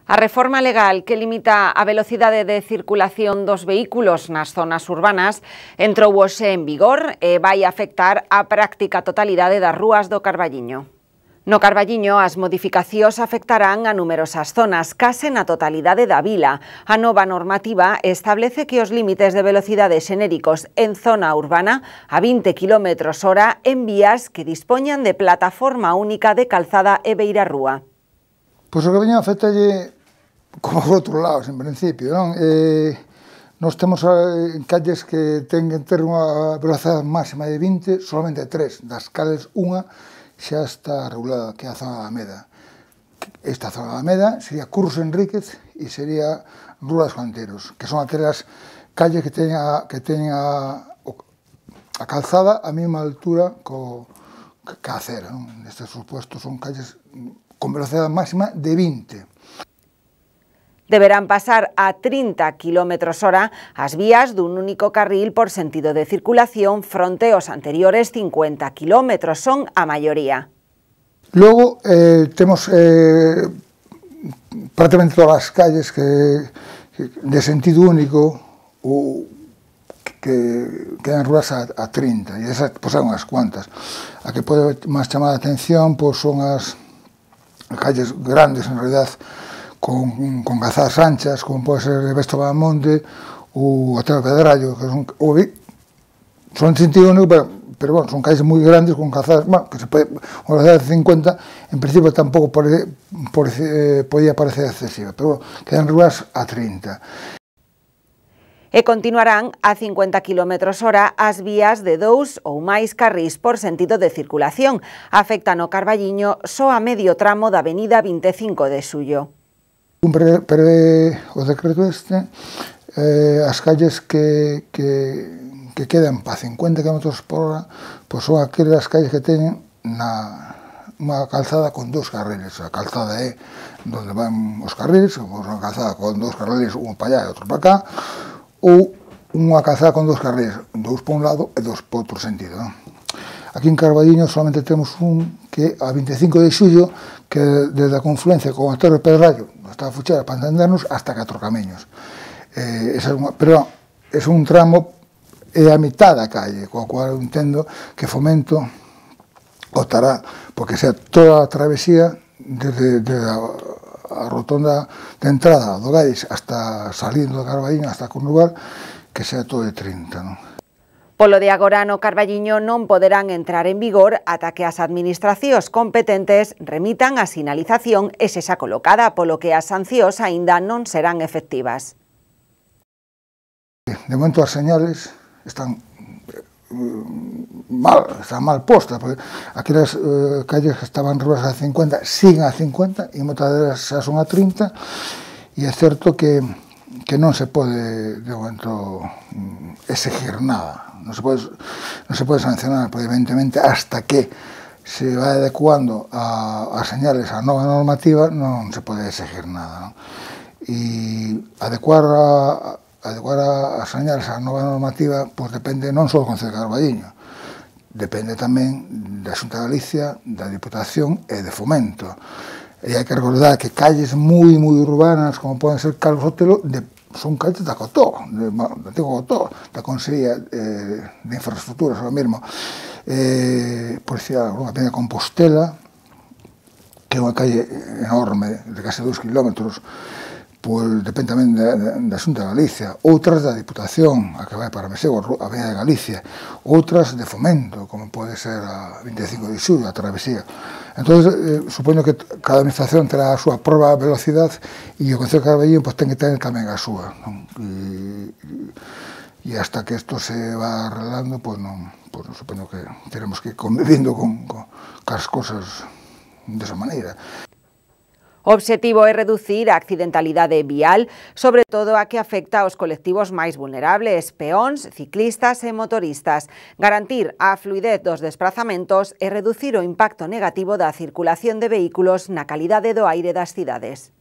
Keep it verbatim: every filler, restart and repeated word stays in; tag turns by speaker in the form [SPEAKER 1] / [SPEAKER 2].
[SPEAKER 1] A reforma legal que limita a velocidade de circulación dos vehículos nas zonas urbanas entrou hoxe en vigor e vai afectar a práctica totalidade das rúas do Carballiño. No Carballiño, as modificacións afectarán a numerosas zonas, case na totalidade da vila. A nova normativa establece que os límites de velocidade xenéricos en zona urbana a vinte kilómetros hora en vías que dispoñan de plataforma única de calzada e beirarrúa.
[SPEAKER 2] Pois o que veña afectalle como por outro lado, en principio, non? Eh, nós temos eh, calles que ten que ter unha velocidade máxima de vinte, solamente tres, das cales unha xa está regulada, que é a zona da Alameda. Esta zona da Alameda sería Curros Enríquez e sería Rúa dos Canteiros, que son aquelas calles que teñen a, que teñen a, a calzada a mesma altura co, que a acera, non? Nestes supuestos son calles con velocidade máxima de vinte.
[SPEAKER 1] Deberán pasar a trinta kilómetros hora as vías dun único carril por sentido de circulación fronte aos anteriores cincuenta kilómetros, son a maioría.
[SPEAKER 2] Logo, eh, temos eh, prácticamente todas as calles que, que de sentido único ou que quedan rúas a, a trinta, e esas pois, son unhas cuantas. A que pode máis chamar a atención pois, son as calles grandes, en realidad, con, con calzadas anchas, como pode ser Besto Bahamonde ou Otero Pedrallo, que son, ou, son de sentido único, pero, pero bueno, son calles moi grandes con calzadas, bueno, que se pode, unha velocidade de cincuenta, en principio tampouco pode, pode, eh, podía parecer excesiva, pero bueno, quedan rúas a trinta.
[SPEAKER 1] E continuarán a cincuenta kilómetros hora as vías de dous ou máis carrís por sentido de circulación. Afecta no Carballiño só a medio tramo da avenida vinte e cinco de Xullo.
[SPEAKER 2] Pre, pre, o decreto este, eh, as calles que, que, que quedan para cincuenta kilómetros por hora, pois son aquelas calles que teñen na, unha calzada con dous carriles. A calzada é onde van os carriles, ou unha calzada con dous carriles, un para allá e outro para cá, ou unha calzada con dous carriles, dous para un lado e dous para outro sentido. Non? Aquí en Carballiño solamente temos un que a vinte e cinco de Xullo, que desde a confluencia con a Torre Pedrallo, está a Fuchera, para entendernos, hasta Catro Camiños. Eh, esa é unha, pero é un tramo, é a mitad da calle, coa cual entendo que Fomento optará porque sea toda a travesía desde, desde a, a rotonda de entrada do Gais hasta salindo do Carballiño, hasta con lugar, que sea todo de trinta, non?
[SPEAKER 1] Polo de agora no Carballiño non poderán entrar en vigor ata que as administracións competentes remitan a sinalización e sexa colocada, polo que as sancións aínda non serán efectivas.
[SPEAKER 2] De momento as señales están mal, están mal postas, porque aquelas eh, calles que estaban rúas a cincuenta siguen a cincuenta e moitas delas xa son a trinta, e é certo que que non se pode, de momento, exigir nada. Non se pode, non se pode sancionar, porque evidentemente, hasta que se vai adecuando a, a señales a nova normativa, non se pode exigir nada. Non? E adecuar a, adecuar a, a señales a nova normativa, pois depende non só do Concello de Carballiño, depende tamén da Xunta de Galicia, da Diputación e de Fomento. E hai que recordar que calles moi, moi urbanas, como poden ser Carlos Sotelo, de, son calles da Cotó, de, de antigo Cotó, da Consellería eh, de Infraestructuras, ahora mesmo. Eh, por decir algo, a Peña Compostela, que é unha calle enorme, de case dous kilómetros, pois depende tamén da, da Xunta de Galicia, outras da Diputación, a que vai para Mesego, a Avenida de Galicia, outras de Fomento, como pode ser a vinte e cinco de Xullo, a travesía. Entón, eh, supoño que cada administración terá a súa proba de velocidade e o Concello de Carballiño pues, ten que ter tamén a súa. Non? E, e hasta que isto se va arreglando, pues, non, pues, supoño que teremos que ir convivindo con, con, con as cosas desa maneira.
[SPEAKER 1] O obxectivo é reducir a accidentalidade vial, sobre todo a que afecta aos colectivos máis vulnerables, peóns, ciclistas e motoristas, garantir a fluidez dos desprazamentos e reducir o impacto negativo da circulación de vehículos na calidade do aire das cidades.